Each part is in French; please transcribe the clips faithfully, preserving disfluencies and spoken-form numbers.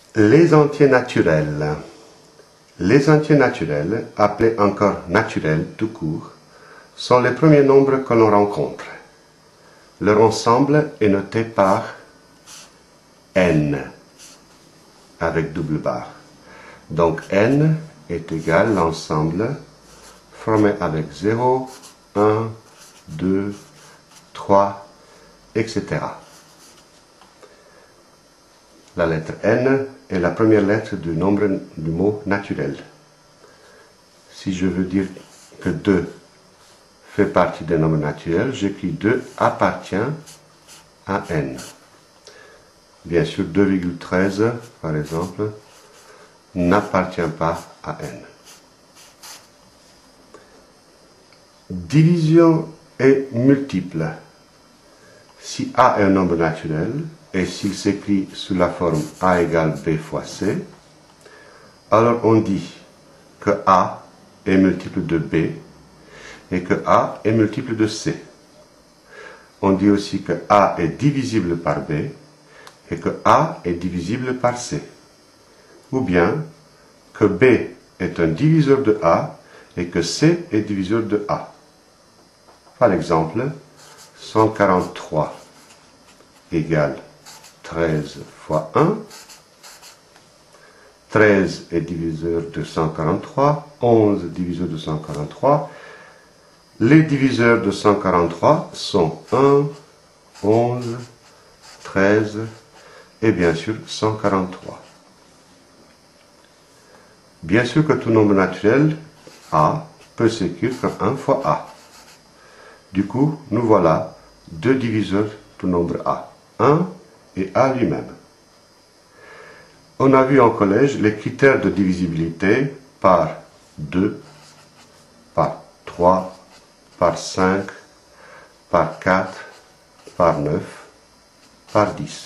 Les entiers naturels. Les entiers naturels, appelés encore naturels tout court, sont les premiers nombres que l'on rencontre. Leur ensemble est noté par n, avec double barre. Donc n est égal à l'ensemble formé avec zéro, un, deux, trois, et cetera. La lettre n est la première lettre du nombre du mot naturel. Si je veux dire que deux fait partie des nombres naturels, j'écris deux appartient à n. Bien sûr, deux virgule treize, par exemple, n'appartient pas à n. Division est multiple. Si a est un nombre naturel, et s'il s'écrit sous la forme a égale b fois c, alors on dit que a est multiple de b et que a est multiple de c. On dit aussi que a est divisible par b et que a est divisible par c. Ou bien que b est un diviseur de a et que c est diviseur de a. Par exemple, cent quarante-trois égale treize fois un. treize est diviseur de cent quarante-trois, onze diviseur de cent quarante-trois. Les diviseurs de cent quarante-trois sont un, onze, treize et bien sûr cent quarante-trois. Bien sûr que tout nombre naturel, a, peut s'écrire comme un fois a. Du coup, nous voilà deux diviseurs du nombre a, un et a lui-même. On a vu en collège les critères de divisibilité par deux, par trois, par cinq, par quatre, par neuf, par dix.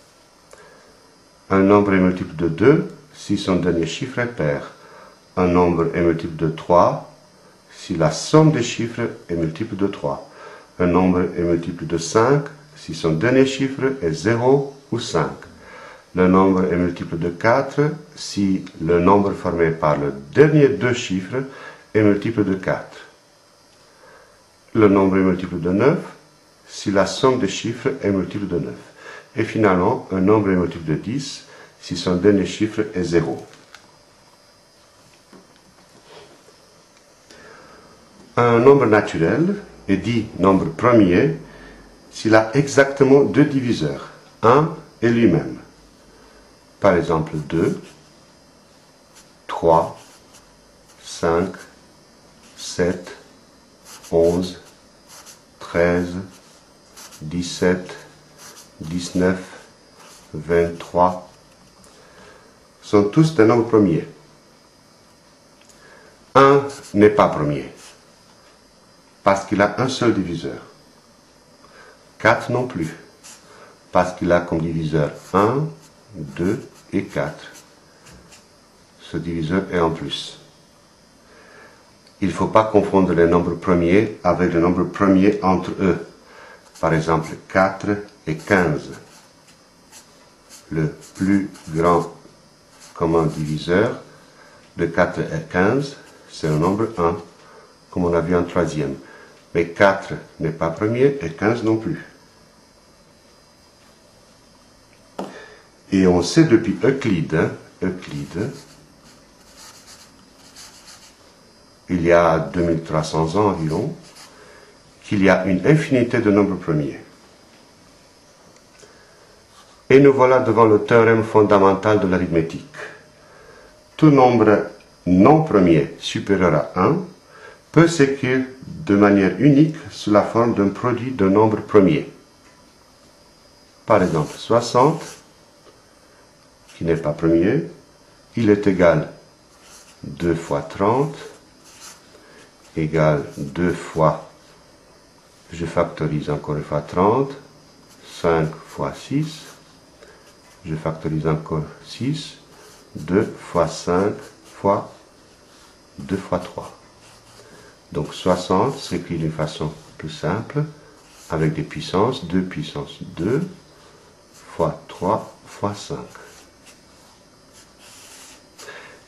Un nombre est multiple de deux si son dernier chiffre est pair. Un nombre est multiple de trois si la somme des chiffres est multiple de trois. Un nombre est multiple de cinq si son dernier chiffre est zéro ou cinq. Le nombre est multiple de quatre si le nombre formé par le dernier deux chiffres est multiple de quatre. Le nombre est multiple de neuf si la somme des chiffres est multiple de neuf. Et finalement, un nombre est multiple de dix si son dernier chiffre est zéro. Un nombre naturel est dit nombre premier s'il a exactement deux diviseurs, un et lui-même. Par exemple, deux, trois, cinq, sept, onze, treize, dix-sept, dix-neuf, vingt-trois sont tous des nombres premiers. un n'est pas premier, parce qu'il a un seul diviseur. quatre non plus, parce qu'il a comme diviseur un, deux et quatre. Ce diviseur est en plus. Il ne faut pas confondre les nombres premiers avec les nombres premiers entre eux. Par exemple, quatre et quinze. Le plus grand commun diviseur de quatre et quinze, c'est le nombre un, comme on a vu en troisième. Mais quatre n'est pas premier et quinze non plus. Et on sait depuis Euclide, hein, Euclide, il y a deux mille trois cents ans environ, qu'il y a une infinité de nombres premiers. Et nous voilà devant le théorème fondamental de l'arithmétique. Tout nombre non premier supérieur à un peut s'écrire de manière unique sous la forme d'un produit de nombres premiers. Par exemple, soixante, qui n'est pas premier, il est égal deux fois trente, égale deux fois, je factorise encore une fois trente, cinq fois six, je factorise encore six, deux fois cinq fois deux fois trois. Donc soixante s'écrit d'une façon plus simple, avec des puissances, deux puissance deux, fois trois, fois cinq.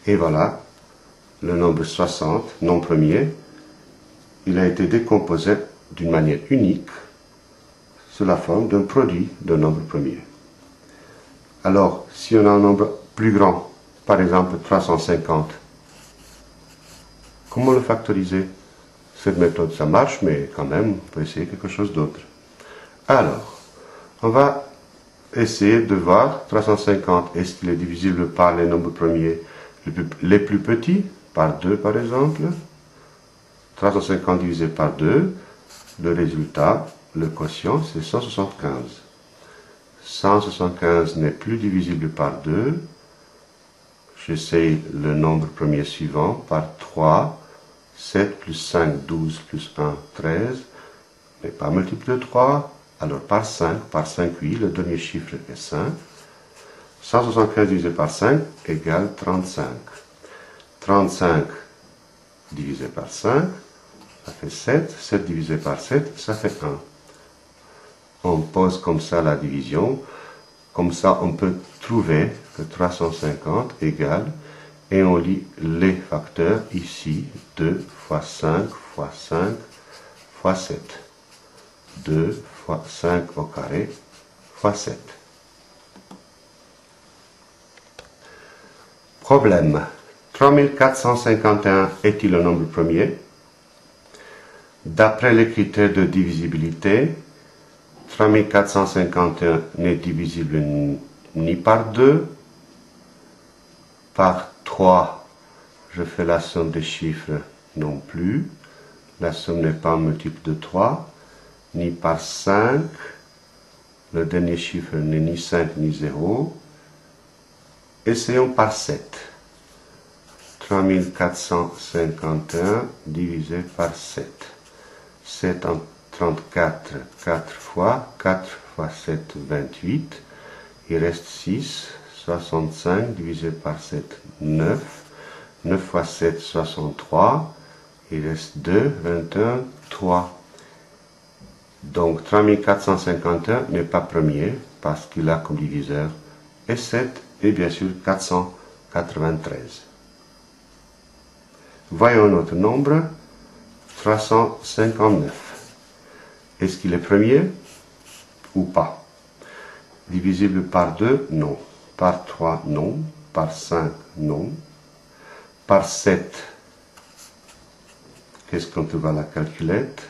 Et voilà, le nombre soixante, non premier, il a été décomposé d'une manière unique sous la forme d'un produit de nombre premier. Alors, si on a un nombre plus grand, par exemple trois cent cinquante, comment le factoriser? Cette méthode, ça marche, mais quand même, on peut essayer quelque chose d'autre. Alors, on va essayer de voir trois cent cinquante, est-ce qu'il est divisible par les nombres premiers les plus, les plus petits, par deux par exemple. trois cent cinquante divisé par deux, le résultat, le quotient, c'est cent soixante-quinze. cent soixante-quinze n'est plus divisible par deux. J'essaye le nombre premier suivant par trois. sept plus cinq, douze plus un, treize. Mais pas multiple de trois. Alors par cinq, par cinq, oui, le dernier chiffre est cinq. cent soixante-quinze divisé par cinq égale trente-cinq. trente-cinq divisé par cinq, ça fait sept. sept divisé par sept, ça fait un. On pose comme ça la division. Comme ça, on peut trouver que trois cent cinquante égale, et on lit les facteurs ici, deux fois cinq fois cinq fois sept. deux fois cinq au carré fois sept. Problème. trois mille quatre cent cinquante et un est-il le nombre premier? D'après les critères de divisibilité, trois mille quatre cent cinquante et un n'est divisible ni par deux, par trois, je fais la somme des chiffres non plus, la somme n'est pas un multiple de trois, ni par cinq, le dernier chiffre n'est ni cinq ni zéro. Essayons par sept. trois mille quatre cent cinquante et un divisé par sept. sept en trente-quatre, quatre fois, quatre fois sept, vingt-huit. Il reste six, soixante-cinq divisé par sept, neuf. neuf fois sept, soixante-trois. Il reste deux, vingt et un, trois. Donc trois mille quatre cent cinquante et un n'est pas premier parce qu'il a comme diviseur et sept et bien sûr quatre cent quatre-vingt-treize. Voyons notre nombre, trois cent cinquante-neuf. Est-ce qu'il est premier ou pas? Divisible par deux, non. Par trois, non. Par cinq, non. Par sept, qu'est-ce qu'on trouve à la calculette?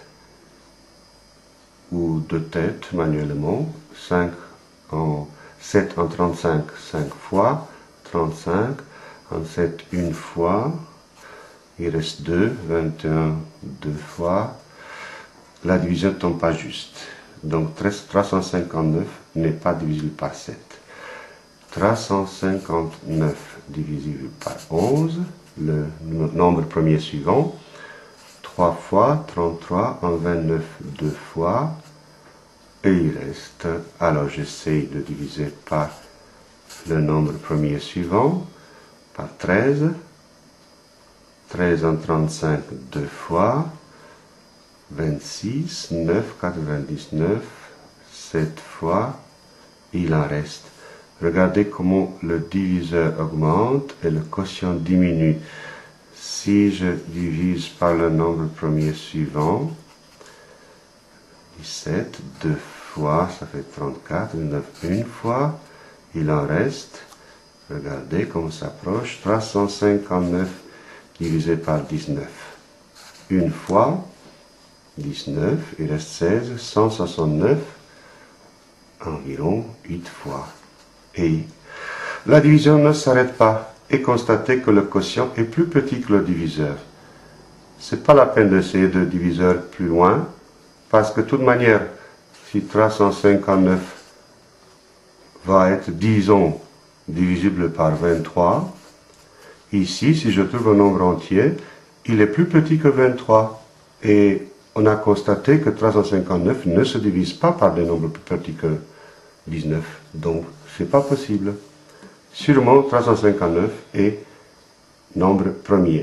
Ou de tête manuellement. cinq en sept en trente-cinq, cinq fois. trente-cinq en sept, une fois. Il reste deux, vingt et un, deux fois. La division ne tombe pas juste. Donc trois cent cinquante-neuf n'est pas divisible par sept. trois cent cinquante-neuf divisible par onze, le nombre premier suivant. trois fois, trente-trois, en vingt-neuf, deux fois, et il reste, alors j'essaye de diviser par le nombre premier suivant, par treize, treize en trente-cinq, deux fois, vingt-six, neuf, quatre-vingt-dix-neuf, sept fois, il en reste. Regardez comment le diviseur augmente et le quotient diminue. Si je divise par le nombre premier suivant, dix-sept, deux fois, ça fait trente-quatre, neuf, une fois, il en reste, regardez comment ça s'approche, trois cent cinquante-neuf divisé par dix-neuf, une fois, dix-neuf, il reste seize, cent soixante-neuf, environ huit fois. Et la division ne s'arrête pas. Et constatez que le quotient est plus petit que le diviseur. C'est pas la peine d'essayer de diviseur plus loin, parce que de toute manière, si trois cent cinquante-neuf va être, disons, divisible par vingt-trois, ici, si je trouve un nombre entier, il est plus petit que vingt-trois. Et on a constaté que trois cent cinquante-neuf ne se divise pas par des nombres plus petits que dix-neuf. Donc, c'est pas possible. Sûrement, trois cent cinquante-neuf est nombre premier.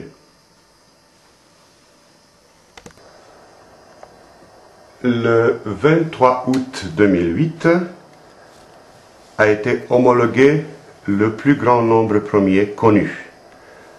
Le vingt-trois août deux mille huit a été homologué le plus grand nombre premier connu.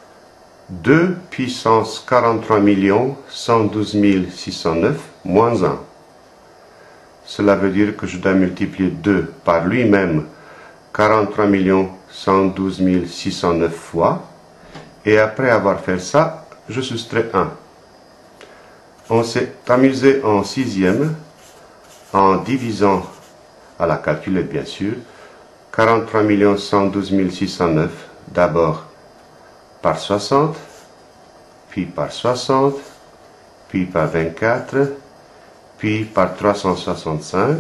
deux puissance quarante-trois millions cent douze mille six cent neuf moins un. Cela veut dire que je dois multiplier deux par lui-même quarante-trois millions cent douze mille six cent neuf fois. Et après avoir fait ça, je soustrais un. On s'est amusé en sixième en divisant à la calculette bien sûr quarante-trois millions cent douze mille six cent neuf d'abord par soixante, puis par soixante, puis par vingt-quatre, puis par trois cent soixante-cinq,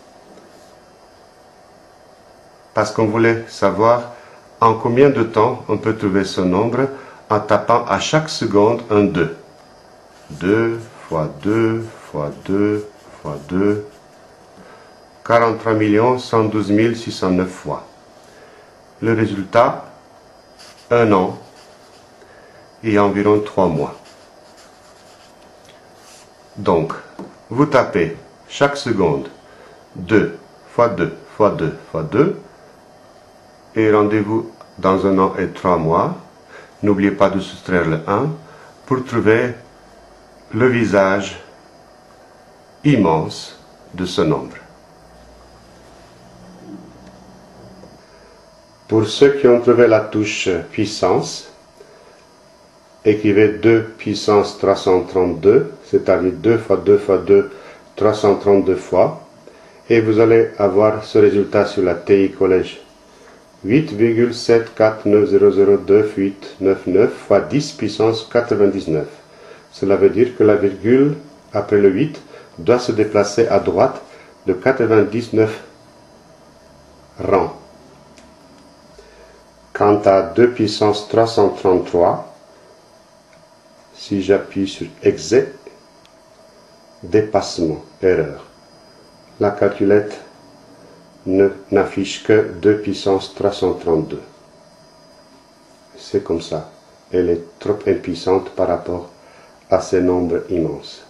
parce qu'on voulait savoir en combien de temps on peut trouver ce nombre en tapant à chaque seconde un deux. deux fois deux fois deux fois deux, quarante-trois millions cent douze mille six cent neuf fois. Le résultat, un an et environ trois mois. Donc, vous tapez chaque seconde deux fois deux fois deux fois deux et rendez-vous dans un an et trois mois. N'oubliez pas de soustraire le un pour trouver le visage immense de ce nombre. Pour ceux qui ont trouvé la touche puissance, écrivez deux puissance trois cent trente-deux, c'est-à-dire deux fois deux fois deux, trois cent trente-deux fois, et vous allez avoir ce résultat sur la T I Collège. huit virgule sept quatre neuf zéro zéro deux huit neuf neuf fois dix puissance quatre-vingt-dix-neuf. Cela veut dire que la virgule après le huit doit se déplacer à droite de quatre-vingt-dix-neuf rangs. Quant à deux puissance trois cent trente-trois, si j'appuie sur Exé, dépassement, erreur, la calculette n'affiche que deux puissance trois cent trente-deux. C'est comme ça. Elle est trop impuissante par rapport à ces nombres immenses.